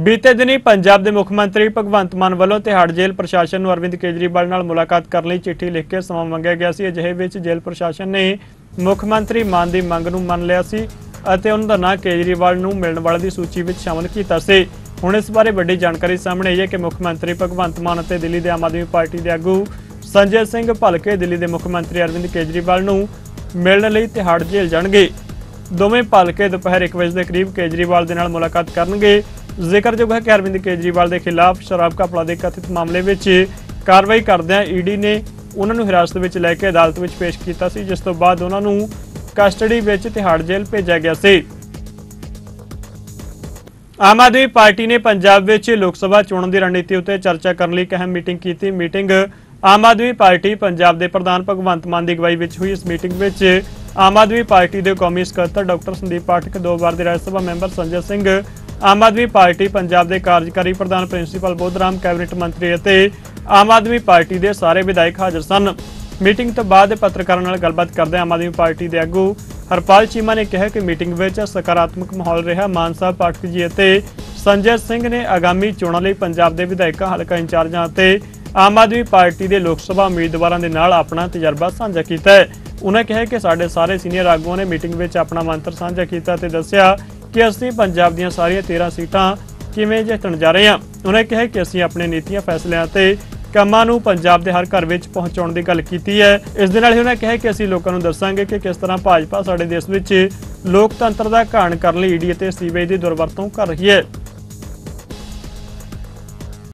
बीते दिनी पंजाब के मुख्यमंत्री भगवंत मान वालों तिहाड़ जेल प्रशासन नूं अरविंद केजरीवाल नाल मुलाकात करने लई चिट्ठी लिख के समा मंगिया गया सी। अजिहे विच जेल प्रशासन ने मुख्यमंत्री मान की मंग नूं मन लिया सी अते उन्हां दा नां केजरीवाल नूं मिलण वाले दी सूची विच शामिल कीता सी। हुण इस बारे वड्डी जानकारी सामने आई है कि मुख्यमंत्री भगवंत मान अते दिल्ली के आम आदमी पार्टी के आगू संजय सिंह भलके दिल्ली के मुख्यमंत्री अरविंद केजरीवाल नूं मिलण लई तिहाड़ जेल जाणगे। दोवें भलके दोपहर 1 बजे के करीब केजरीवाल दे नाल मुलाकात करनगे। जिक्रयोग है कि अरविंद केजरीवाल के खिलाफ शराब घपला के कथित मामले में कार्रवाई करदिआं ईडी ने उन्होंने हिरासत में लैके अदालत में पेश किया, जिस तो बाद उन्होंने कस्टडी में तिहाड़ जेल भेजा गया सी। आम आदमी पार्टी ने पंजाब में लोक सभा चोणों की रणनीति उत्ते चर्चा करने लई अहम मीटिंग की। मीटिंग आम आदमी पार्टी पंजाब के प्रधान भगवंत मान की अगवाई में हुई। इस मीटिंग में आम आदमी पार्टी के कौमी सकत्तर डॉक्टर संदीप पाठक, 2 बार के राज्य सभा मैंबर संजय सिंह, आम आदमी पार्टी पंजाब के कार्यकारी प्रधान प्रिंसीपल बोधराम, कैबिनेट मंत्री अते आम आदमी पार्टी के सारे विधायक हाजिर सन। मीटिंग तो बाद पत्रकारों नाल गलबात करदे आम आदमी पार्टी के आगू हरपाल चीमा ने कहा कि मीटिंग में सकारात्मक माहौल रहा। मान साहब पाठक जी अते संजय सिंह ने आगामी चोणों लई पंजाब के विधायकों, हलका इंचार्जां अते आम आदमी पार्टी के लोक सभा उम्मीदवारों के नाल अपना तजर्बा साझा किया है। उन्होंने कहा कि साडे सारे सीनियर आगुओं ने मीटिंग में अपना मंत्र साझा किया ते दस्सिया कि असीं पंजाब दीआं सारियां 13 सीटां किवें जितण जा रहे हां। उन्होंने कहा कि असीं अपने नीतियां, फैसलिਆਂ ते ਕੰਮਾਂ ਨੂੰ पंजाब के हर घर में पहुँचाने की गल की है। इस दे नाल ही उन्होंने कहा कि असीं लोकां नूं दस्सांगे कि किस तरह भाजपा साडे देश विच लोकतंत्र दा घाण करन लई ईडी ते सीबीआई की दुरवरतों कर रही है।